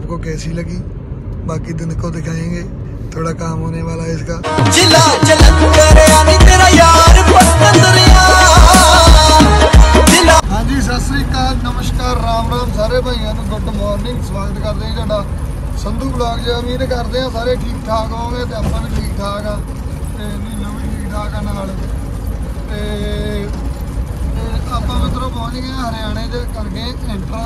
आपको कैसी लगी, बाकी दिन को दिखाएंगे। थोड़ा काम होने वाला है इसका। हाँ जी, सत श्री अकाल, नमस्कार, राम राम सारे भाइयों को गुड मॉर्निंग। स्वागत करते हैं तुहाडा संधू ब्लॉग ज। उम्मीद करते हैं सारे ठीक ठाक होवोगे तो आपां भी ठीक ठाक आ, नीनो भी ठीक ठाक आ नाल। आपां मित्रों पहुँच गए हरियाणे च कर गए एंटर।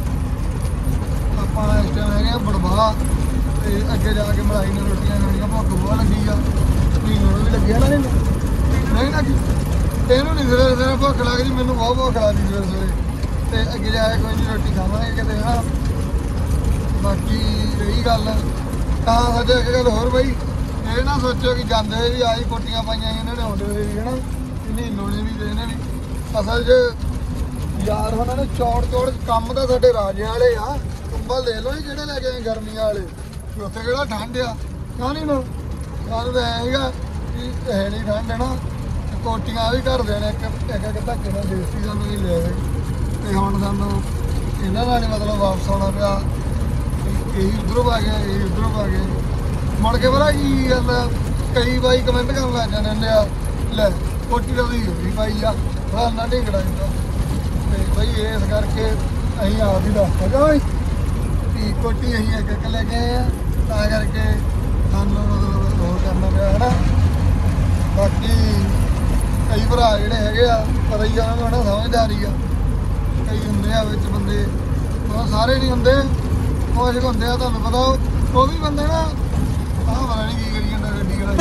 आपां इस टाइम है बड़वाह ते अगे जाके मलाई ने रोटियां खानियां। भुख बहुत लगी आ, नीनो भी लगी ना, नहीं लगी तेनों नहीं सवेरे सवेरे भुख लगदी, मैनूं बहुत भुख लगदी सवेरे सवेरे। तो अगे जाके कोई नहीं रोटी खावांगे किते है ना। बाकी रही गल कहाँ सच्चा एक गल होर बई, ये ना सोचो कि जाते भी आई कोटियां पाइया इन्होंने आउंदे हुए भी है ना, नीनो ने भी इन्हें भी। असल च यार उन्होंने चौड़ चौड़ काम तो साडे राजे वाले आ। कंबल ले लो जी जेडे लैके आए गर्मियां वाले, उत्थे किहड़ा ठंड आ क्यों नहीं नो। सानूं तो ऐगा कि है नहीं ठंड है ना। कोटियां भी घर देने एक धक्के नाल देसी सानूं ही ले आए ते हुण सानूं इन्हां नाल मतलब वापस आउणा पिया। यही उधरों आ गया, यही उधरों आ गया। मुड़ के पता की गल, कई बाई कमेंट कर लग जाने ले कोटी तो होगी पाई आ फलाना ढिंगड़ा दिता। तो बई इस करके अं आप ही दस सका भाई कि कोटी अं एक एक लेके आए हैं, तां करके सानू मतलब वो करना पिया है ना। बाकी कई भरा जोड़े है पता ही उन्होंने है ना समझदारी आ। कई होंगे बिच बंदे, सारे नहीं होंगे, कुछ होंगे तुहानू पता वो भी बंदे ना पता नहीं की करी जाता गड्डी कढ़ाई।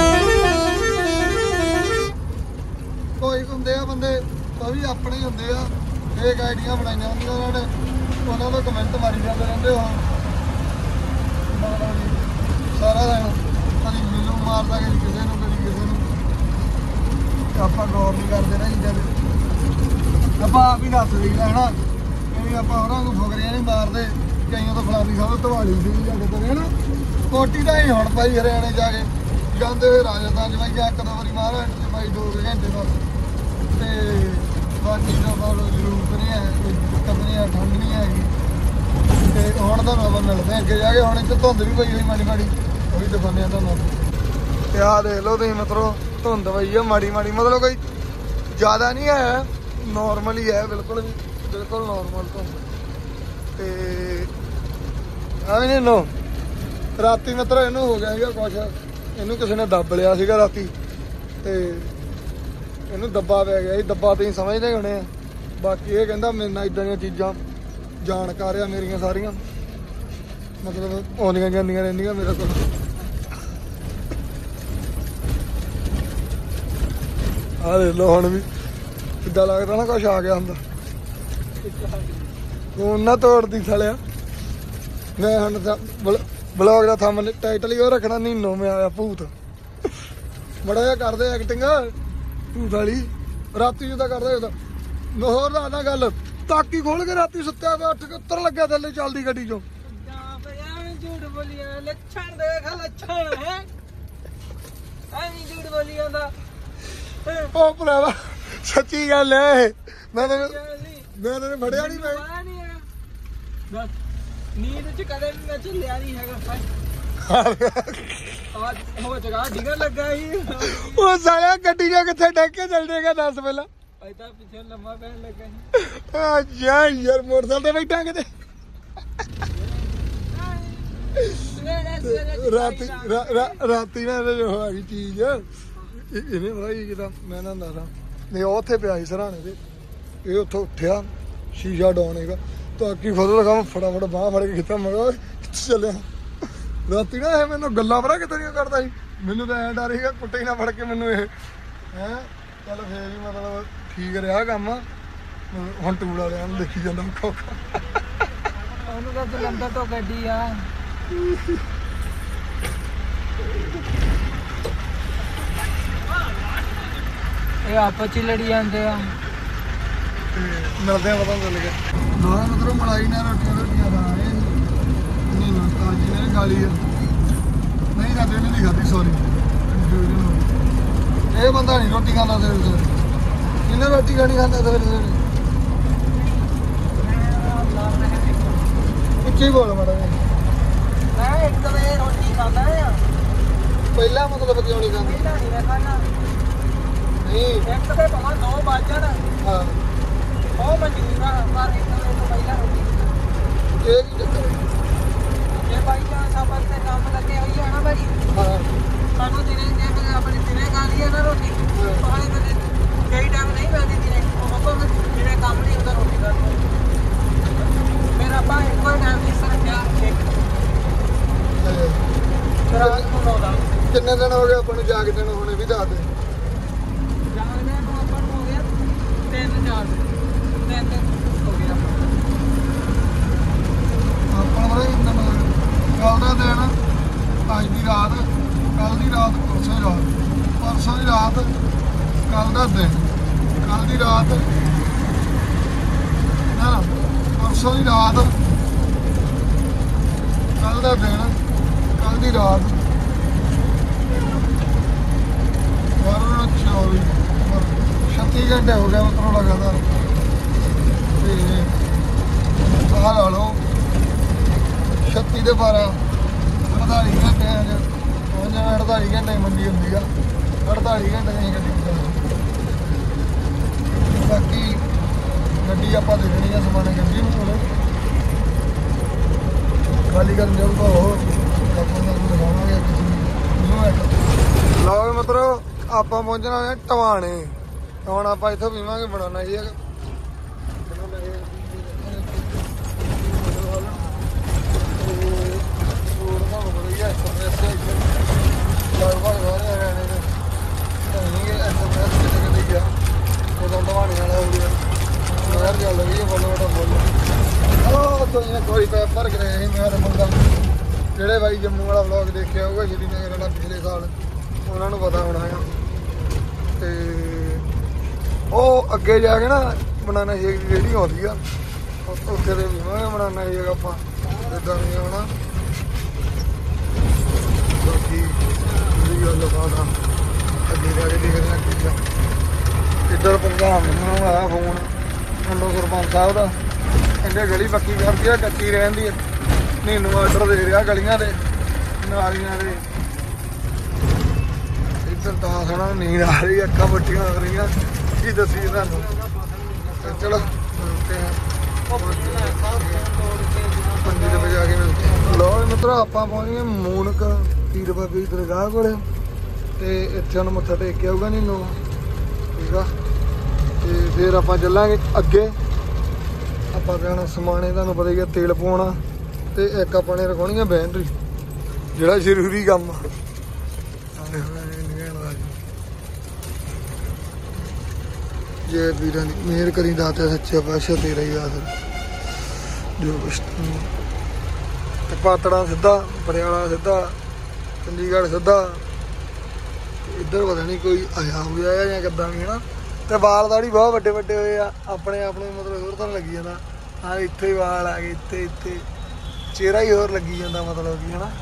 कुछ होंगे बंदे वो भी अपने ही होंगे, फेक आईडियां बनाई होंगे उन्होंने, उन्होंने कमेंट मारी जाते रहते हो सारा दिन। कभी मैनू मारता, कभी किसी को, कभी किसी को। आप गौर नहीं करते ना चीज़ों से, आप आप ही दस दईदा है ना। कहीं आप होर फुकरियां नहीं मारते, कईयों तो फलानी साहब धवाली सी जाके तो है ना। कोटी तो ही हूँ भाई हरियाणे जाके जाते हुए राजस्थान च भाई एक दो बारी महाराष्ट्र भाई 2 घंटे बस। तो बाकी तो जरूरत नहीं है, कोई दिक्कत नहीं है, ठंड नहीं हैगी। तो हम तुम आप मिलते हैं अगे जाके। हम इतने धुंध भी पई हुई माड़ी माड़ी, वो भी दिखाने तुम। आ देख लो तुम मतलब धुंध पई है माड़ी माड़ी, मतलब कोई ज़्यादा नहीं है, नॉर्मल ही है, बिल्कुल बिल्कुल नॉर्मल धुंध। तो नहीं नो राती मित्र इनू हो गया कुछ, इनू किसी ने दब लिया सीगा राती, ते इनू दब्बा पै गया। दब्बा तुसीं समझदे होने। बाकी ये कहंदा मेरे नाल इदां दी चीज़ां जानकार आ मेरियां सारियां, मतलब आउंदियां जांदियां रहिंदियां मेरे कोल। आ देख लो हुण भी किद्दां लगदा ना कुछ आ गया हुंदा। फोन ना तोड़दी सालिया। मैं हुण ब्लॉग का थंब टाइटल ही वो रखना, नीनो में आया भूत। बड़ा जा करदे एक्टिंग भूत वाली, राती जो करदे होर ना गल। ताकी खोल के राती सुत्या पे उठ के उतर लग्या थल्ले चलदी गड्डी चों। झूठ बोली लक्षण देख, लक्षण है झूठ बोली जांदा। ओ भरावा सच्ची गल है, मैं तेरे फड़िया नहीं। मैं नींद च कदे भी मैं झल्लिया नहीं हैगा। आज हो जगह डिगर लगा ही वो सारा गड्डी जो किथे डक के चल देगा दस पहला ऐसा पीछे लम्बा पैन लगा ही। अच्छा यार मोटरसाइकिल पे बैठा किते राती ना जो आ गई चीज इन्हें पता की किता। मैं ना दसा नहीं उत्थे पिया सी सराहने ते, ये उत्थों उठिया शीशा डाउन हैगा, ताकि खुद लगा मैं फटाफट बांह फड़ के खिता। मैं चलिया राती ना ये मैनू गल्लां पता कितनियां करदा सी, मैनू तो ऐ डर सीगा कुत्ते ही ना फड़ के मैनू ये है। चल फिर भी मतलब ठीक रहा काम। हुण टूल वालियां नूं देखी जांदा खोखा, उहनूं तां जलंधर तो गड्डी आ। ये आपस च लड़ी जांदे आ। मिलते हैं पता चल गया। दोनों मतलब मलाई ने रोटियां रोटियां खा रहे हैं। ताजी ने खा ली है, नहीं खाते नहीं खाती, सॉरी ये बंदा नहीं रोटी खाना सवेरे सवेरे। इन्हें रोटी खानी खाना सवेरे सवेरे। उच्ची बोल माड़ा ਪਹਿਲਾਂ ਮਤਲਬ ਕਿਉਂ ਨਹੀਂ ਖਾਂਦੇ? ਪਹਿਲਾਂ ਨਹੀਂ ਮੈਂ ਖਾਣਾ ਨਹੀਂ ਇੱਕ ਤੇ ਭਾਵੇਂ 2 ਵੱਜ ਜਾਣ ਹਾਂ ਉਹ ਮਨਜ਼ੂਰ ਆ ਪਰ ਇੱਕ ਤੋਂ ਪਹਿਲਾਂ ਰੋਟੀ ਇਹ ਕੀ ਚੱਕਰ ਹੈ? ਜੇ ਬਾਈ ਚਾਂਸ ਆਪਾਂ ਤੇ ਕੰਮ ਲੱਗੇ ਹੋਈ ਆ ਨਾ ਭਾਜੀ ਹਾਂ ਸਾਨੂੰ ਦਿਨੇ ਜੇ ਆਪਣੀ ਦਿਨੇ ਖਾ ਲਈਏ ਨਾ ਰੋਟੀ ਪਾਣੀ ਦੇ ਕਈ ਟਾਈਮ ਨਹੀਂ ਮਿਲਦੀ ਦਿਨੇ ਉਹ ਆਪਾਂ ਜਿਹੜੇ ਕੰਮ ਨਹੀਂ ਹੁੰਦਾ ਰੋਟੀ ਦਾ ਫਿਰ ਆਪਾਂ ਇੱਕੋ ਟਾਈਮ ਦੀ ਸਰਕਿਆ ਇੱਕ ਰਾਤ ਨੂੰ ਲਾਉਂਦਾ ਕਿੰਨੇ ਦਿਨ ਹੋ ਗਏ ਆਪਾਂ ਨੂੰ ਜਾਗਦੇ ਨੂੰ? ਹੁਣੇ ਵੀ ਦੱਸ ਦੇ। ਜਾਗਦੇ ਨੂੰ ਆਪਾਂ ਨੂੰ ਹੋ ਗਿਆ 3-4 ਦਿਨ ਹੋ ਗਿਆ ਆਪਾਂ ਬਰੇ ਕੱਲ ਦਾ ਦਿਨ ਅੱਜ ਦੀ ਰਾਤ ਕੱਲ ਦੀ ਰਾਤ ਪਰਸੋਂ ਦੀ ਰਾਤ ਕੱਲ ਦਾ ਦਿਨ ਕੱਲ ਦੀ ਰਾਤ ਨਾ ਪਰਸੋਂ ਦੀ ਰਾਤ ਕੱਲ ਦਾ ਦਿਨ ਕੱਲ ਦੀ ਰਾਤ 36 ਘੰਟੇ ਹੋ ਗਏ ਮਤਲਬ ਲਗਾਤਾਰ ਤੇ ਆਹ ਲਾ ਲਓ 36 ਦੇ 12 48 ਘੰਟਿਆਂ 'ਚ ਪਹੁੰਚਣਾ 48 ਘੰਟੇ ਮੰਡੀ ਹੁੰਦੀ ਆ 48 ਘੰਟੇ ਨਹੀਂ ਗੱਡੀ ਚਲਾਉਣੀ ਬਾਕੀ ਗੱਡੀ ਆਪਾਂ ਦੇਖਣੀ ਆ ਸਮਾਨੇ ਗੱਡੀ ਨੂੰ ਹੁਣ ਖਾਲੀ ਕਰਨ ਜਾਊਗਾ ਉਹ ਆਪਾਂ ਨੂੰ ਦਿਖਾਵਾਂਗੇ ਲਓ ਵੀ ਮਤਲਬ ਆਪਾਂ ਪਹੁੰਚਣਾ ਹੈ ਟਵਾਣੇ ਹੁਣ ਆਪਾਂ ਇੱਥੋਂ ਪੀਵਾਂਗੇ ਬਣਾਉਣਾ ਜੀ ਕੋਈ ਪੈਪਰ ਕਰੇ ਮੈਂ ਮੁੰਡਾ ਜਿਹੜੇ ਬਾਈ ਜੰਮੂ ਵਾਲਾ ਵਲੌਗ ਦੇਖਿਆ ਹੋਊਗਾ ਸ਼੍ਰੀਨਗਰ ਵਾਲਾ ਪਿਛਲੇ ਸਾਲ ਉਹਨਾਂ ਨੂੰ ਪਤਾ ਹੋਣਾ ਆ ਤੇ ਉਹ ਅੱਗੇ ਜਾ ਕੇ ਨਾ ਬਨਾਨਾ ਸ਼ੇਕ ਦੀ ਰੇਹੜੀ ਆਉਂਦੀ ਆ ਉੱਥੇ ਦੇ ਪੀਵਾਂਗੇ ਬਨਾਨਾ ਸ਼ੇਕ ਆਪਾਂ ਇੱਦਾਂ ਨਹੀਂ ਆਉਣਾ ਬਾਕੀ ਜਿਹੜੀ ਗੱਲ ਬਾਤ ਆ ਅੱਗੇ ਜਾ ਕੇ ਦੇਖਦੇ ਹਾਂ ਕੀ ਆ ਇੱਧਰ ਪ੍ਰਧਾਨ ਮੈਨੂੰ ਆਇਆ ਫੋਨ ਮੰਡੋ ਸਰਪੰਚ ਸਾਹਿਬ ਦਾ ਕਹਿੰਦੇ ਗਲੀ ਪੱਕੀ ਕਰਦੀ ਆ ਕੱਚੀ ਰਹਿੰਦੀ ਆ ਮੈਨੂੰ ਆਰਡਰ ਦੇ ਰਿਹਾ ਗਲੀਆਂ ਦੇ ਨਾਲੀਆਂ ਦੇ ਇੱਧਰ ਤਾਂ ਸੋਹਣਾ ਨੀਂਦ ਆ ਰਹੀ ਅੱਖਾਂ ਵੱਟੀਆਂ ਹੋ ਰਹੀਆਂ ਕੀ ਦੱਸੀ ਤੁਹਾਨੂੰ ਚਲੋ ਪੰਜੀ ਦੇ ਵਜੇ ਆ ਕੇ ਮਿਲਦੇ ਲੋ ਮਿੱਤਰੋ ਆਪਾਂ ਪਹੁੰਚ ਗਏ ਮੂਨਕ ਪੀਰ ਬਾਬੇ ਦੀ ਦਰਗਾਹ ਕੋਲੇ ਤੇ ਇੱਥੇ ਹੁਣ ਮੱਥਾ ਟੇਕ ਕੇ ਆਊਗਾ ਨੀ ਨੋ ਠੀਕ ਆ ਤੇ ਫਿਰ ਆਪਾਂ ਚੱਲਾਂਗੇ ਅੱਗੇ ਆਪਾਂ ਜਾਣਾ ਸਮਾਣੇ ਤੁਹਾਨੂੰ ਪਤਾ ਹੀ ਆ ਤੇਲ ਪਵਾਉਣਾ ਤੇ ਇੱਕ ਆਪਾਂ ਨੇ ਰਖਾਉਣੀ ਆ ਬੈਟਰੀ ਜਿਹੜਾ ਜ਼ਰੂਰੀ ਕੰਮ ਆ ਜੇ ਵੀਰਾਂ ਦੀ ਮਿਹਰ ਕਰੀ ਦਾਤਾ ਸੱਚਾ ਪਾਤਸ਼ਾਹ ਤੇਰਾ ਹੀ ਆਸਰਾ ਜੋ ਕੁਛ ਤੇ ਪਾਤੜਾ ਸਿੱਧਾ ਪਟਿਆਲਾ ਸਿੱਧਾ ਚੰਡੀਗੜ੍ਹ ਸਿੱਧਾ ਇੱਧਰ ਪਤਾ ਨਹੀਂ ਕੋਈ ਆਇਆ ਹੋਇਆ ਜਾਂ ਕਿੱਦਾਂ ਵੀ ਹਨਾ ਤੇ ਵਾਲ ਦਾੜੀ ਬਹੁਤ ਵੱਡੇ ਵੱਡੇ ਹੋਏ ਆ ਆਪਣੇ ਆਪ ਨੂੰ ਮਤਲਬ ਹੋਰ ਤਾਂ ਲੱਗੀ ਜਾਂਦਾ ਹਾਂ ਇੱਥੇ ਹੀ ਵਾਲ ਆ ਗਏ ਇੱਥੇ ਚਿਹਰਾ ਹੀ ਹੋਰ ਲੱਗੀ ਜਾਂਦਾ ਮਤਲਬ ਕਿ ਹਨਾ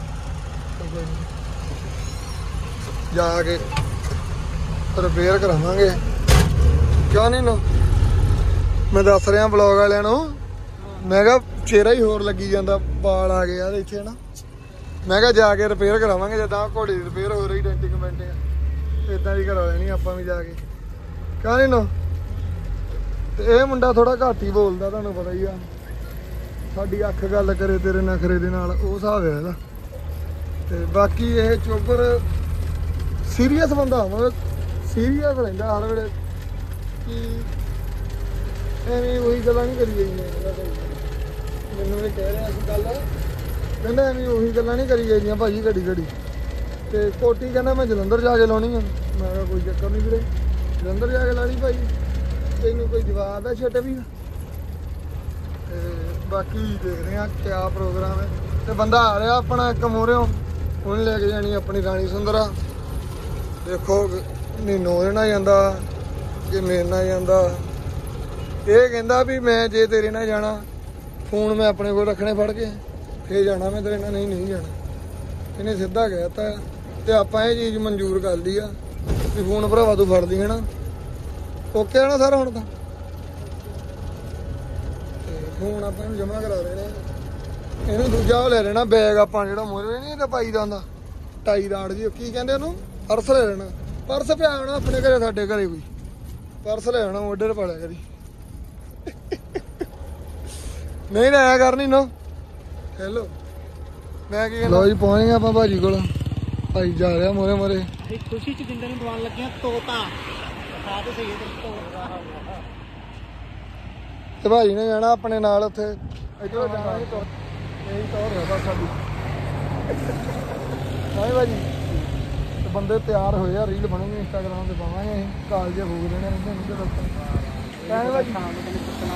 ਜਾ ਕੇ ਰਿਪੇਅਰ ਕਰਾਵਾਂਗੇ ਕਿਉਂ ਨਹੀਂ ਨੋ ਮੈਂ ਦੱਸ ਰਿਹਾ ਬਲੌਗ ਵਾਲਿਆਂ ਨੂੰ ਮੈਂ ਕਿਹਾ ਚਿਹਰਾ ਹੀ ਹੋਰ ਲੱਗੀ ਜਾਂਦਾ ਵਾਲ ਆ ਗਏ ਯਾਰ ਇੱਥੇ ਹਨਾ ਮੈਂ ਕਿਹਾ ਜਾ ਕੇ ਰਿਪੇਅਰ ਕਰਾਵਾਂਗੇ ਜਿੱਦਾਂ ਘੋੜੀ ਦੀ ਰਿਪੇਅਰ ਹੋ ਰਹੀ ਡੈਂਟਿੰਗ ਮੈਂਟਿੰਗ ਇੱਦਾਂ ਦੀ ਕਰਾ ਲੈਣੀ ਆਪਾਂ ਵੀ ਜਾ ਕੇ ਕਿਉਂ ਨਹੀਂ ਨੋ ਤੇ ਇਹ ਮੁੰਡਾ ਥੋੜਾ ਘੱਟ ਹੀ ਬੋਲਦਾ ਤੁਹਾਨੂੰ ਪਤਾ ਹੀ ਆ ਸਾਡੀ ਅੱਖ ਗੱਲ ਕਰੇ ਤੇਰੇ ਨਖਰੇ ਦੇ ਨਾਲ ਉਹ ਹਿਸਾਬ ਹੈ ਇਹਦਾ ਤੇ ਬਾਕੀ ਇਹ ਚੋਬਰ ਸੀਰੀਅਸ ਬੰਦਾ ਮਤਲਬ ਸੀਰੀਅਸ ਰਹਿੰਦਾ ਹਰ ਵੇਲੇ ਕਿ ਐਵੇਂ ਉਹੀ ਗੱਲਾਂ ਨਹੀਂ ਕਰੀ ਜਾਂਦੀਆਂ ਮੈਨੂੰ ਇਹ ਕਹਿ ਰਿਹਾ ਸੀ ਗੱਲ ਕਹਿੰਦਾ ਐਵੇਂ ਉਹੀ ਗੱਲਾਂ ਨਹੀਂ ਕਰੀ ਜਾਂਦੀਆਂ ਭਾਜੀ ਘੜੀ ਤੇ ਕੋਟੀ ਕਹਿੰਦਾ ਮੈਂ ਜਲੰਧਰ ਜਾ ਕੇ ਲਾਉਣੀ ਆ ਮੈਂ ਕਿਹਾ ਕੋਈ ਚੱਕਰ ਨਹੀਂ ਵੀਰੇ ਜਲੰਧਰ ਜਾ ਕੇ ਲਾਣੀ ਭਾਈ ਤੈਨੂੰ ਕੋਈ ਜਵਾਬ ਹੈ ਛੋਟੇ ਵੀ ਤੇ ਬਾਕੀ ਦੇਖਦੇ ਆ ਕਿਆ ਪ੍ਰੋਗਰਾਮ ਹੈ ਤੇ ਬੰਦਾ ਆ ਰਿਹਾ ਆਪਣਾ ਇੱਕ ਮੋਰਿਓ ਉਹਨੇ ਲੈ ਕੇ ਜਾਣੀ ਆਪਣੀ ਰਾਣੀ ਸੁੰਦਰਾ ਦੇਖੋ ਨੀਨੋ ਦੇ ਨਾਲ ਜਾਂਦਾ ਕਿ ਮੇਰੇ ਨਾਲ ਜਾਂਦਾ ਇਹ ਕਹਿੰਦਾ ਵੀ ਮੈਂ ਜੇ ਤੇਰੇ ਨਾਲ ਜਾਣਾ ਫੋਨ ਮੈਂ ਆਪਣੇ ਕੋਲ ਰੱਖਣੇ ਫੜ ਕੇ ਫੇਰ ਜਾਣਾ ਮੈਂ ਤੇਰੇ ਨਾਲ ਨਹੀਂ ਜਾਣਾ ਇਹਨੇ ਸਿੱਧਾ ਕਹਿਤਾ ਤੇ ਆਪਾਂ ਇਹ ਚੀਜ਼ ਮਨਜ਼ੂਰ ਕਰ ਲਈ ਆ ਵੀ ਫੋਨ ਭਰਾਵਾ ਤੂੰ ਫੜਦੀ ਹੈ ਨਾ ਓਕੇ ਆ ਨਾ ਸਾਰਾ ਹੁਣ ਤਾਂ ਤੇ ਫੋਨ ਆਪਾਂ ਨੂੰ ਜਮ੍ਹਾਂ ਕਰਾ ਦੇਣਾ ਇਹਨੂੰ ਦੂਜਾ ਉਹ ਲੈ ਲੈਣਾ ਬੈਗ ਆਪਾਂ ਜਿਹੜਾ ਮੋਰੇ ਨਹੀਂ ਇਹਦਾ ਪਾਈ ਦਾ ਹੁੰਦਾ ਟਾਈ ਰਾੜ ਜੀ ਕੀ ਕਹਿੰਦੇ ਉਹਨੂੰ ਪਰਸ ਲੈ ਲੈਣਾ ਪਰਸ ਪਿਆ ਹੋਣਾ ਆਪਣੇ ਘਰੇ ਸਾਡੇ ਘਰੇ ਕੋਈ ਪਰਸ ਲੈ ਆਉਣਾ ਮੋਢੇ ਤੇ ਪਾ ਲਿਆ ਕਰੀ ਨਹੀਂ ਨਾ ਆਇਆ ਕਰਨੀ ਨਾ ਹੈਲੋ ਮੈਂ ਕੀ ਕਹਿੰਦਾ ਲੋ ਜੀ ਪਹੁੰਚ ਗਏ ਆਪਾਂ ਭਾਜੀ ਕੋਲ ਭਾਈ ਜਾ ਰਿਹਾ ਮੋਰੇ ਮੋਰੇ ਅਸੀਂ ਖੁਸ਼ੀ ਚ ਜਿੰਦੇ ਨੂੰ ਦਵਾਨ ਲੱਗਿਆ ਤੋਤਾ ਖਾ ਤੇ ਸਹੀ ਤੇ ਤੋਤਾ ਤੇ ਭਾਜੀ ਨੇ ਜਾਣਾ ਆਪਣੇ ਨਾਲ ਉੱਥੇ ਇੱਧਰੋਂ ਜਾਣਾ ਇਹੀ ਤੌਰ ਹੈ ਬਸ ਸਾਡੀ ਹਾਂ ਭਾਜੀ ਤੇ ਬੰਦੇ ਤਿਆਰ ਹੋਏ ਆ ਰੀਲ ਬਣੂਗੀ ਇੰਸਟਾਗ੍ਰਾਮ ਤੇ ਪਾਵਾਂਗੇ ਅਸੀਂ ਕਾਲਜ ਫੂਕ ਦੇਣੇ ਰਹਿੰਦੇ ਹੁੰਦੇ ਲੋਕਾਂ ਕਹਿੰਦੇ ਭਾਜੀ ਸ਼ਾਮ ਨੂੰ ਕਿੰਨੇ ਪੁੱਛਣ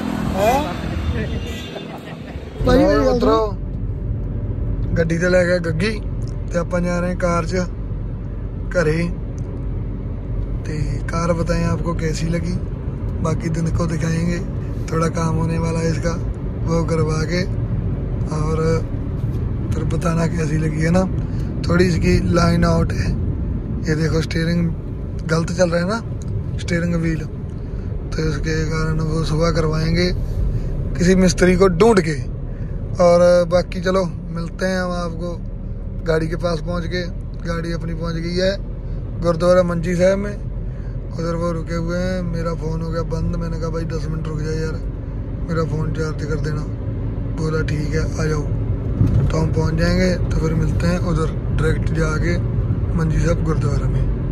ਵਾਲੇ ਭਾਜੀ ਉਤਰੋ ਗੱਡੀ ਤੇ ਲੈ ਕੇ ਗੱਗੀ ਤੇ ਆਪਾਂ जा रहे हैं कार च घरे ते कार बताएं आपको कैसी लगी बाकी दिन को दिखाएंगे थोड़ा काम होने वाला है इसका वो करवा के और फिर बताना कैसी लगी है ना थोड़ी इसकी लाइन आउट है ये देखो स्टीयरिंग गलत चल रहा है ना स्टीयरिंग व्हील तो इसके कारण वो सुबह करवाएंगे किसी मिस्त्री को ढूंढ के और बाकी चलो मिलते हैं हम आपको गाड़ी के पास पहुंच गए गाड़ी अपनी पहुंच गई है गुरुद्वारा मंजी साहब में उधर वो रुके हुए हैं मेरा फ़ोन हो गया बंद मैंने कहा भाई 10 मिनट रुक जाए यार मेरा फ़ोन चार्ज कर देना बोला ठीक है आ जाओ तो हम पहुंच जाएंगे तो फिर मिलते हैं उधर डायरेक्ट जाके मंजी साहब गुरुद्वारा में